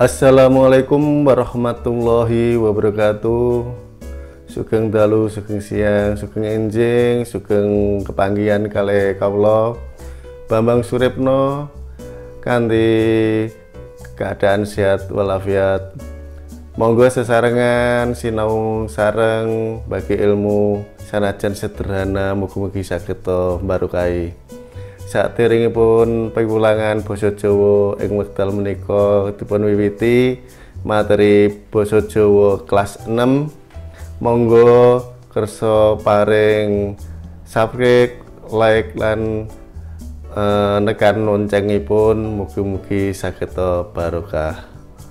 Assalamualaikum warahmatullahi wabarakatuh. Sugeng dalu, sugeng siang, sugeng enjing, sugeng kepanggihan kalih kawula Bambang Suripno kanthi keadaan sehat walafiat. Monggo sesarengan sinau sareng bagi ilmu sanajan sederhana mugi-mugi saged barokah. Saderengipun piwulangan basa Jawa ing wekdal menika dipun wiwiti materi basa Jawa kelas 6. Monggo kersa paring subscribe, like lan nekan loncengipun, mugi-mugi saged barokah.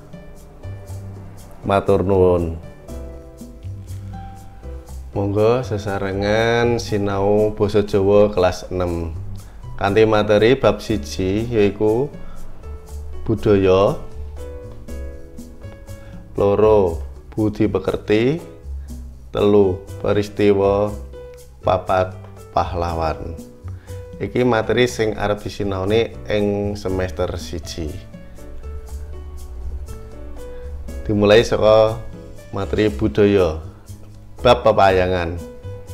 Matur nuwun. Monggo sesarengan sinau basa Jawa kelas 6. Kanthi materi bab 1 yaiku budaya, 2 budi pekerti, 3 peristiwa, 4 pahlawan. Iki materi sing arep disinaoni ing semester 1. Dimulai saka materi budaya bab pewayangan.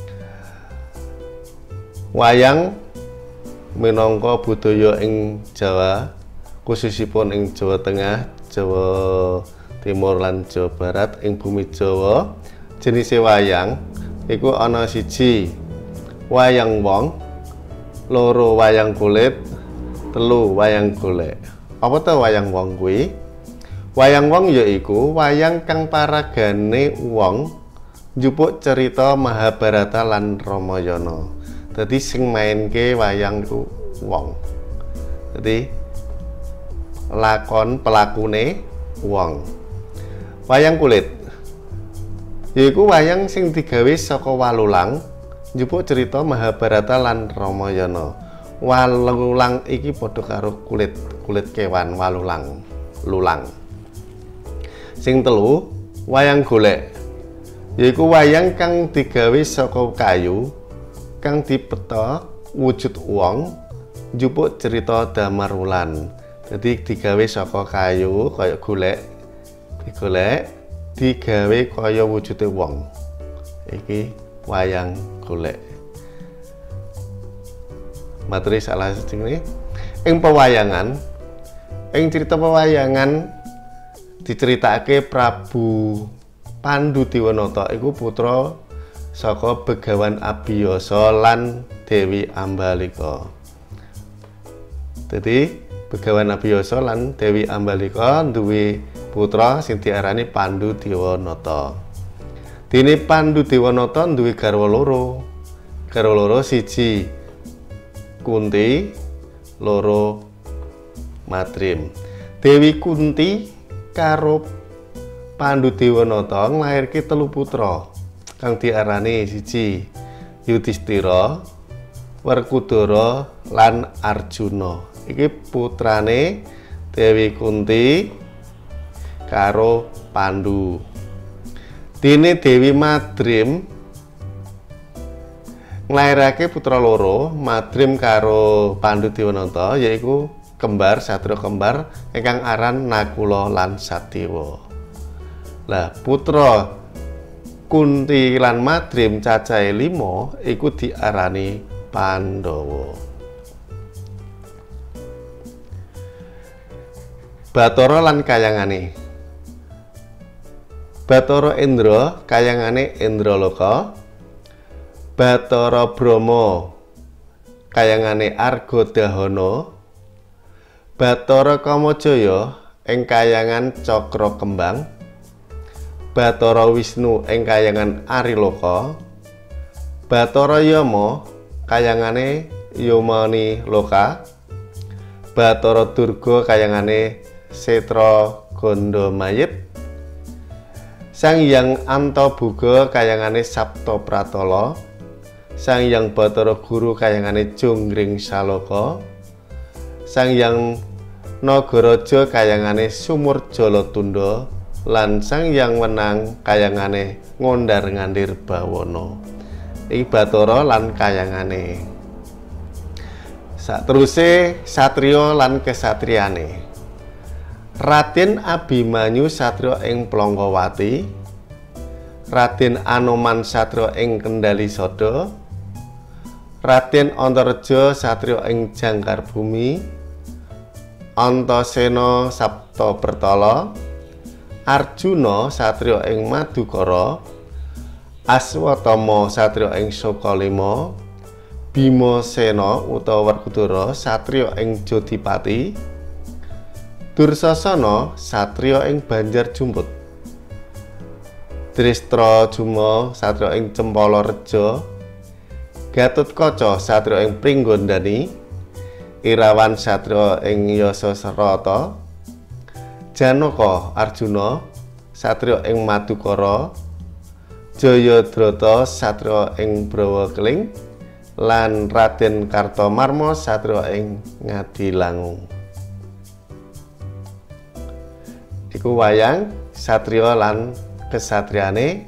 Wayang minangka budaya ing Jawa, khususipun ing Jawa Tengah, Jawa Timur lan Jawa Barat. Ing bumi Jawa jenis wayang iku ana 1 wayang wong, 2 wayang kulit, 3 wayang golek. Apa to wayang wong kuwi? Wayang wong yaiku wayang kang paragane wong njupuk cerita Mahabharata lan Ramayana. Dadi sing mainke wayang iku wong. Dadi lakon pelakune wong. Wayang kulit yaiku wayang sing digawe saka walulang njupuk cerita Mahabharata lan Ramayana. Walulang iki padha karo kulit kewan, walulang, lulang. Sing 3 wayang golek yaiku wayang kang digawe saka kayu kang dipeta wujud wong njupuk cerita Damarwulan. Jadi digawe saka kayu kaya golek, digolek digawe kaya wujude wong. Iki wayang golek. Materi salah siji ing pewayangan. Ing cerita pewayangan diceritakake Prabu Pandhudiwanata iku putra saka Begawan Abiyasa lan Dewi Ambalika. Jadi Begawan Abiyasa lan Dewi Ambalika duwe putra sing diarani Pandhudiwanata. Dene Pandhudiwanata duwe garwa loro. Garwa loro, 1 Kunti, 2 Madrim. Dewi Kunti karo Pandhudiwanata nglairke 3 putra kang diarani 1 Yudhistira, Werkudara lan Arjuna. Iki putrane Dewi Kunti karo Pandhu. Dene Dewi Madrim nglairake putra loro, Madrim karo Pandhudiwanata, yaiku kembar, satria kembar ingkang aran Nakula lan Sadewa. Lah putra Kunti lan Madrim cacahe 5 iku diarani Pandhawa. Bathara lan kayangane. Bathara Indra kayangane Indraloka. Bathara Brahma kayangane Argadahana. Bathara Kamajaya ing kayangan Cakra Kembang. Bathara Wisnu ing kayangan Ariloka. Bathara Yama kayangane Yamani Loka. Bathara Durga kayangane Setra Gandamayit. Sang Hyang Antaboga kayangane Sapta Pratala. Sang Hyang Bathara Guru kayangane Jonggring Saloka. Sang Hyang Nagaraja kayangane Sumur Jalatunda. Lan Sang Hyang Wenang kayangane Ngondar Ngandir Bawana. Iki Bathara lan kayangane. Sateruse satriya lan kesatriyane. Raden Abimanyu satriya ing Plonggowati, Raden Anoman satriya ing Kendali Sada, Raden Antareja satriya ing Jangkar Bumi, Antasena Saptabertala, Arjuna satriya ing Madukara, Aswatama satriya ing Sokalima, Bimasena utawa Werkudara satriya ing Jodipati, Dursasana satriya ing Banjarjumput, Drestajuma satriya ing Cempala Reja, Gatotkaca satriya ing Pringgondani, Irawan satriya ing Yasasrata, Janaka Arjuna satriya ing Madukara, Jayadrata satriya ing Brawakeling, lan Raden Kartamarma satriya ing Ngadilangu. Iku wayang satriya lan kesatriyane.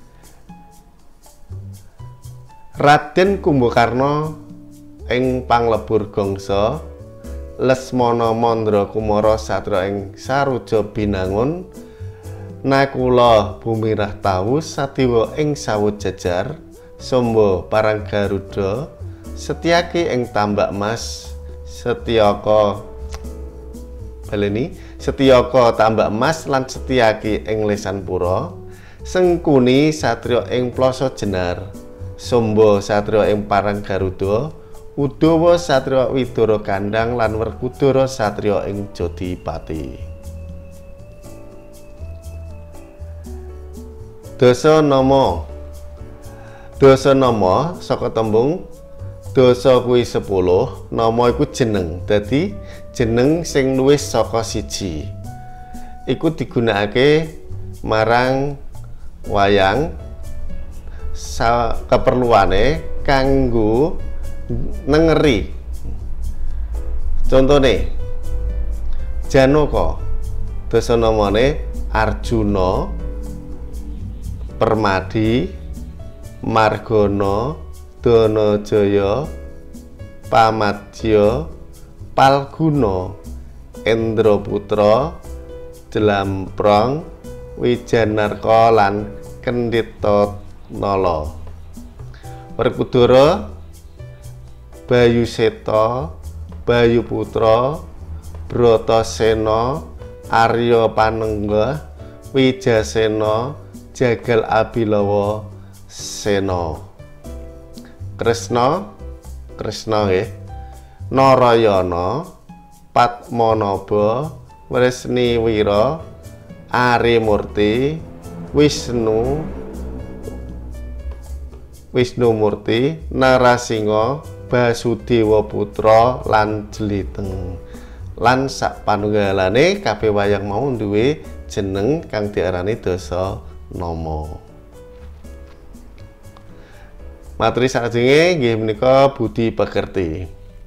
Raden Kumbakarna ing Panglebur Gangsa, Lesmana Mandra Kumara satriya ing Saroja Binangun, Nakula Bumirah Tawu satiwa ing Sawut Jajar, Samba Parang Garuda, Setyaki ing Tambak Mas, Setyaka Tambak Mas lan Setyaki ing Lesanpura, Sengkuni satriya ing Plasa Jenar, Samba satriya ing Parang Garuda, Udawa satriya Widara Kandang lan Werkudara satriya ing Jodipati. Dasanama. Dasanama saka tembung dasa kuwi 10, nama iku jeneng. Dadi jeneng sing luwih saka siji. Iku digunakake marang wayang keperluane kanggo nengeri. Contone Janaka, dasanamane Arjuna, Permadi, Margana, Danajaya, Pamadya, Palguna, Endraputra, Jlamprong, Wijanarka lan Kendhitanala. Werkudara Bayuseta, Bayuputra, Bratasena, Arya Panenggah, Wijasena, Jagal Abilawa Sena. Kresna nggih, Narayana, Padmanaba, Wresniwira, Arimurti, Wisnumurti, Narasingha, Basudewa Putra lan Jliteng. Lan sapanunggalane kabeh wayang mau duwe jeneng kang diarani dasanama. Materi sakjenge nggih menika budi pekerti.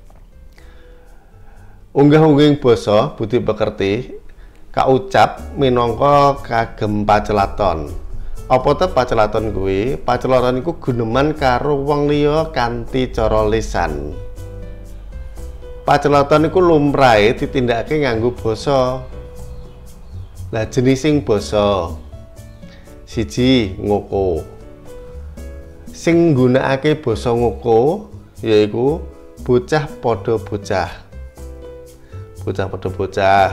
Unggah-ungging basa budi pekerti kaucap minangka kagem pacelaton. Apa te pacelaton kuwi? Pacelaton iku guneman karo wong liya kanthi cara lisan. Pacelaton iku lumrahe ditindakake nganggo basa. Lah jenising basa. Siji, ngoko. Sing nggunakake basa ngoko yaiku bocah padha bocah. Bocah padha bocah.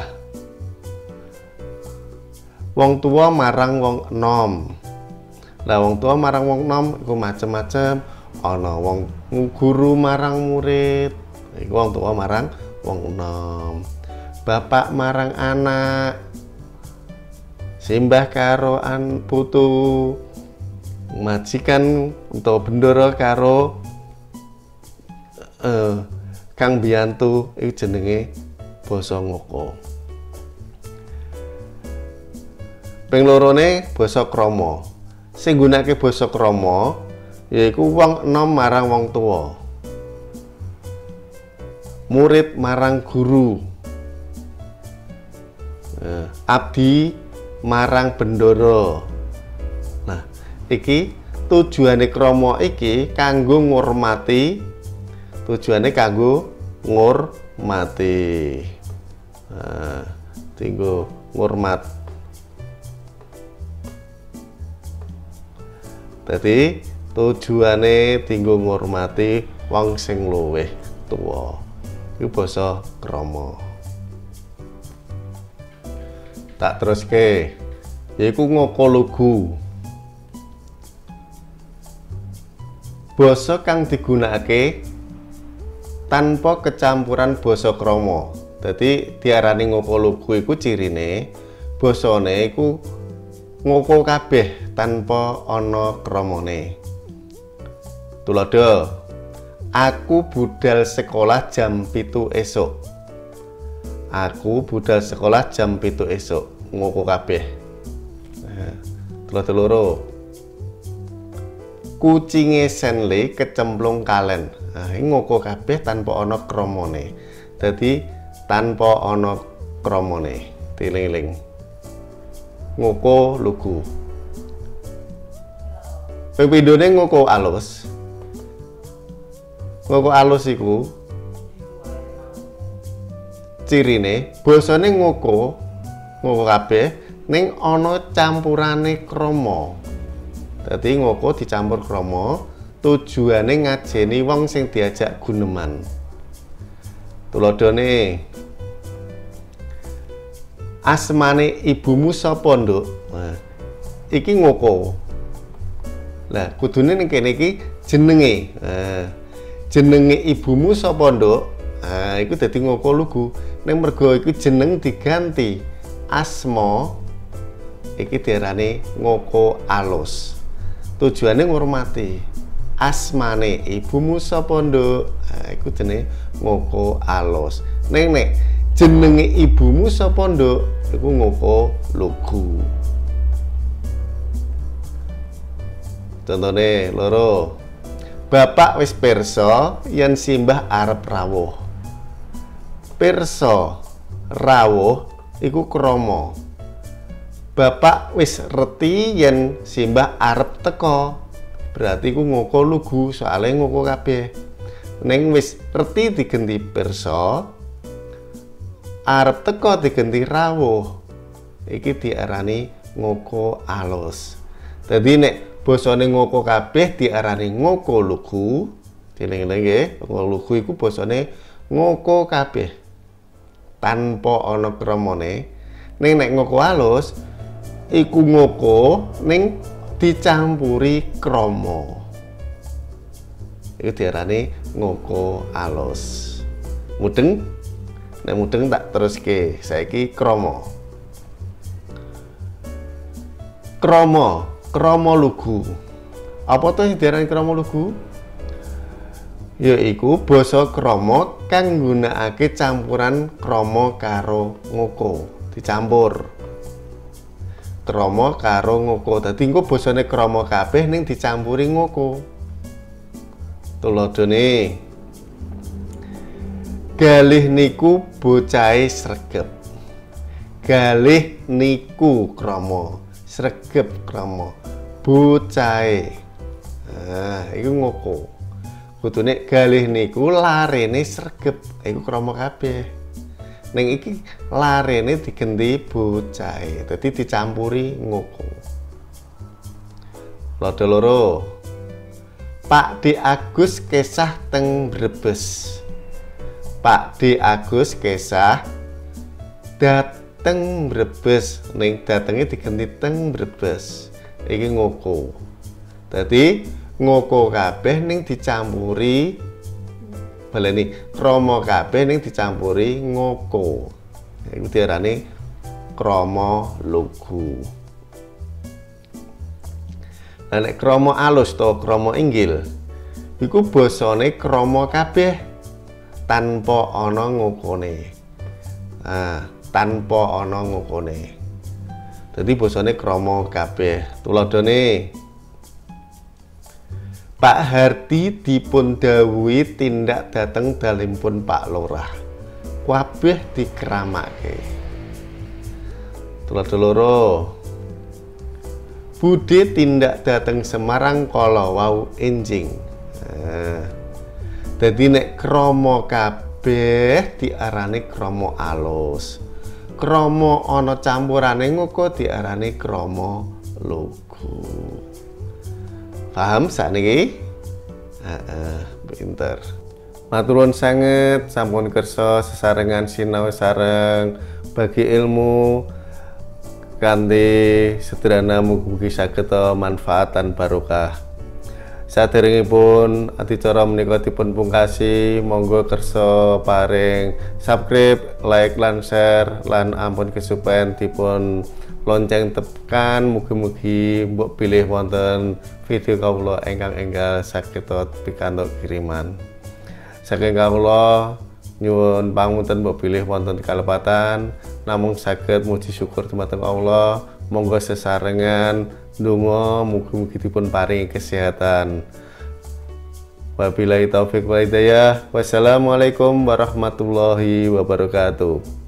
Wong tua marang wong enom. Lah wong tua marang wong enom iku macem-macem. Ana wong guru marang murid, iku wong tua marang wong enom. Bapak marang anak, simbah karo putu, majikan utawa bendara karo kang biyantu, iku jenenge basa ngoko. Ping lorone basa krama. Sing nggunakake basa krama yaiku wong enom marang wong tuwa, murid marang guru, abdi marang bendara. Nah, iki tujuane krama iki kanggo ngurmati, tujuane kanggo ngurmati. tinggo ngurmat. Dadi tujuane tinggo ngurmati wong sing luwih tuwa. Iku basa krama. Tak teruske, yaiku ngoko lugu. Basa kang digunakake tanpa kecampuran basa krama. Dadi diarani ngoko lugu iku cirine basane iku ngoko kabeh tanpa ana kramane. Tuladha, aku budal sekolah jam 7 esuk. Aku budal sekolah jam 7 esuk. Ngoko kabeh. Tuladha loro. Kucinge Senle kecemplung kalen. Ini ngoko kabeh tanpa ana kramane. Dadi tanpa ana kramane. Dieling-eling. Ngoko lugu. Pepindone ngoko alus. Ngoko alus iku cirine basane ngoko kabeh ning ana campurane krama. Dadi ngoko dicampur krama, tujuane ngajeni wong sing diajak guneman. Tuladhane, asmane ibumu sapa, Nduk? Nah, iki ngoko. Lah, kudune ning kene iki jenenge. Nah, jenenge ibumu sapa, Nduk? Nah, iku dadi ngoko lugu. Ning mergo iku jeneng diganti asma, iki diarani ngoko alus. Tujuane ngurmati. Asmane ibumu sapa, Nduk? Nah, iku jenenge ngoko alus. Nek jenenge ibumu sapa, Nduk? Iku ngoko lugu. Contone loro. Bapak wis pirsa yen simbah arep rawuh. Pirsa rawuh iku krama. Bapak wis reti yen simbah arep teka. Berarti ku ngoko lugu, soalnya ngoko kabeh. Neng wis reti digenti pirsa, arep teka digenti rawuh. Iki diarani ngoko alus. Dadi nek basane ngoko kabeh diarani ngoko lugu. Dieling-eling nggih, ngoko lugu iku basane ngoko kabeh. Tanpa ana kramane. Ning nek ngoko alus iku ngoko ning dicampuri krama. Iku diarani ngoko alus. Mudeng? Nek mudeng tak teruske. Saiki krama. Krama lugu. Apa to sing diarani krama lugu? Yaiku basa krama kang nggunakake campuran krama karo ngoko, dicampur. Krama karo ngoko. Dadi engko basane krama kabeh ning dicampuri ngoko. Tuladhane, galih niku bocahe sregep. Galih niku krama, sregep krama. Bocahe. Nah, iku ngoko. Kudune galih niku larene sregep. Iku krama kabeh. Ning iki larene digenti bocahe, dadi dicampuri ngoko. Lada loro. Pak D Agus kesah teng Brebes. Pak D Agus kesah dateng Brebes, ning datenge digenti teng Brebes. Iki ngoko. Dadi ngoko kabeh ning dicampuri baleni krama kabeh ning dicampuri ngoko. Iku diarani krama lugu. Lah nek krama alus to krama inggil iku basane krama kabeh tanpa ana ngokone. Nah, tanpa ana ngokone. Dadi basane krama kabeh. Tuladhane, Pak Hardi dipun dawuhi tindak dateng dalimpun Pak Lurah. Kabeh dikeramake. Tuladha loro. Budhe tindak dateng Semarang kala wau enjing. Nah, dadi nek krama kabeh diarani krama alus. krama ana campurane ngoko diarani krama logo. Paham sakniki? Heeh, pinter. Matur nuwun sanget sampun kersa sesarengan sinau sareng bagi ilmu kanthi sederhana mugi-mugi saged manfaat lan barokah. Saderengipun adicara menika dipun pungkasi, monggo kersa paring subscribe, like lan share lan ampun kesupen dipun lonceng tekan mugi-mugi mbok pilih wonten video kawula ingkang enggal saged pikantuk kiriman. Saking kawula nyuwun pangunten mbok pilih wonten kalepatan namung saged muji syukur dumateng Allah. Monggo sesarengan ndonga mugi-mugi dipun paringi kesehatan. Wabillahi taufik wal hidayah. Wassalamualaikum warahmatullahi wabarakatuh.